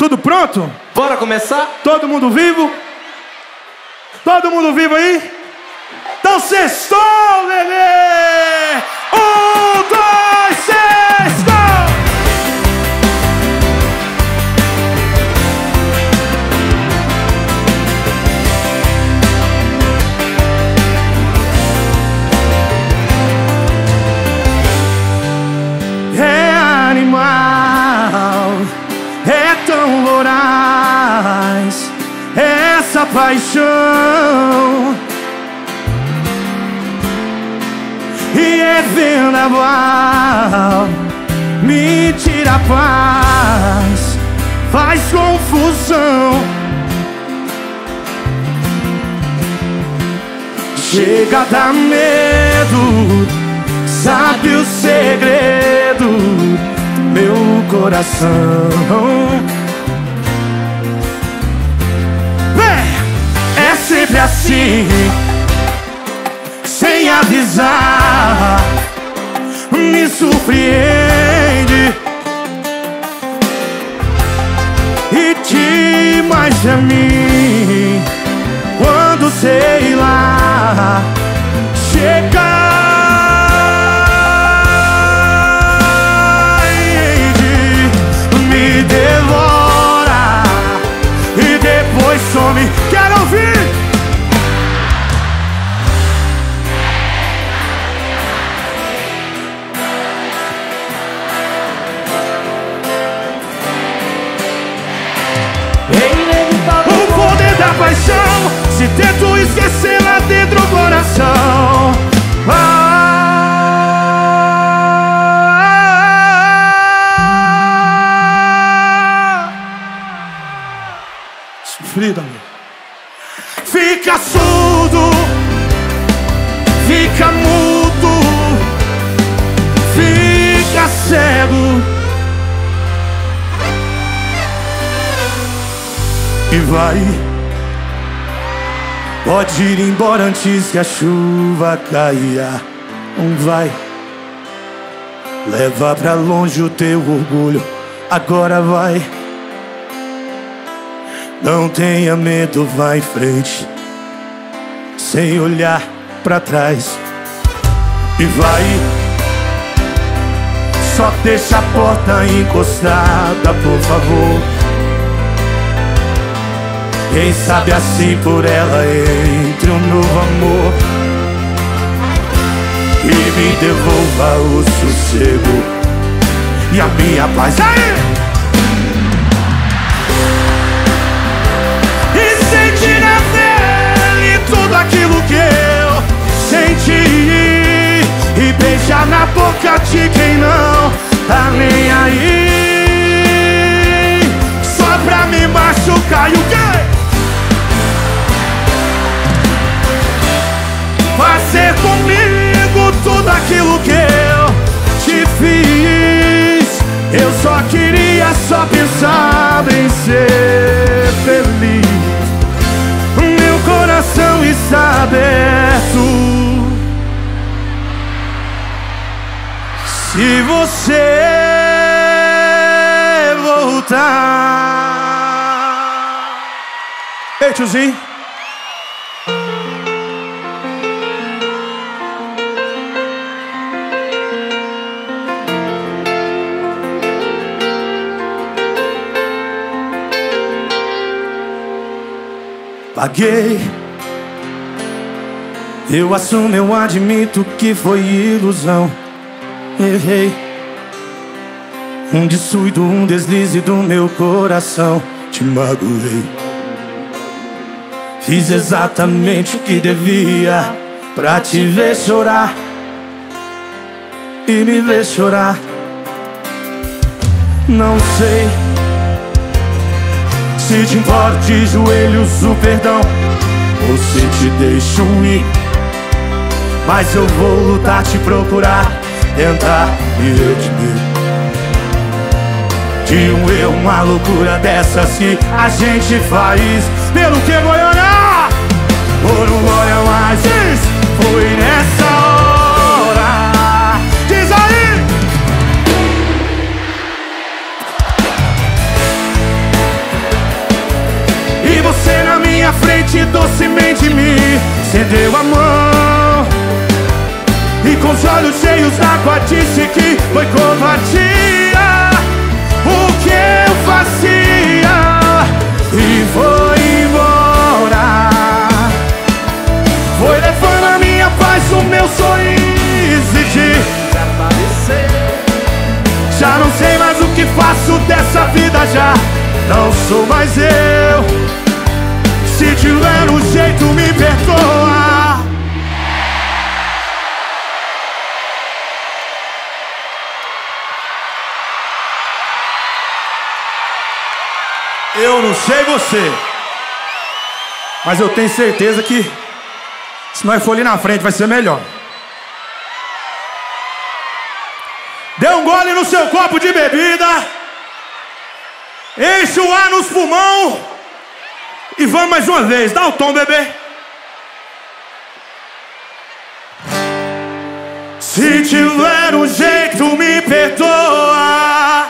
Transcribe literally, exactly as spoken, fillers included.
Tudo pronto? Bora começar? Todo mundo vivo? Todo mundo vivo aí? Então sextou, bebê! Um, dois, sextou! É animal, é tão voraz essa paixão, e é vendaval, me tira a paz, faz confusão. Chega a dar medo, sabe o segredo do meu coração. É sempre assim, sem avisar, me surpreende e te mais a mim quando, sei lá, chega. Me devora e depois some. Quero ouvir! O poder da paixão, se tento esquecer lá dentro do coração. Ah, sofrido, amor. Fica surdo, fica mudo, fica cego e vai. Pode ir embora antes que a chuva caia. Não vai. Leva pra longe o teu orgulho. Agora vai. Não tenha medo, vai em frente, sem olhar pra trás. E vai. Só deixa a porta encostada, por favor. Quem sabe assim por ela entre um novo amor e me devolva o sossego e a minha paz. Aí! E sente na pele tudo aquilo que eu senti, e beijar na boca de quem não tá nem aí, só pra me machucar. E o quê? Fazer comigo tudo aquilo que eu te fiz. Eu só queria, só pensava em ser feliz. Meu coração está aberto. Se você voltar. Ei, tiozinho. Paguei, eu assumo, eu admito que foi ilusão. Errei, um descuido, um deslize do meu coração. Te magoei, fiz exatamente o que devia pra te ver chorar e me ver chorar. Não sei se te imploro de joelhos o perdão ou se te deixo ir, mas eu vou lutar, te procurar, tentar me redimir de um erro, uma loucura dessas que a gente faz. Pelo que Goiânia, por um olho a mais, foi nessa hora. Diz aí! inocente, docemente me estendeu a mão e com os olhos cheios d'água disse que foi covardia o que eu fazia e foi embora. Foi levando a minha paz, o meu sorriso e desaparecer. Já não sei mais o que faço dessa vida, já não sou mais eu. Se tiver um jeito, me perdoa. Eu não sei você, mas eu tenho certeza que se nós for ali na frente vai ser melhor. Dê um gole no seu copo de bebida, enche o ar nos pulmão e vamos mais uma vez. Dá o tom, bebê. Se tiver um jeito, me perdoa.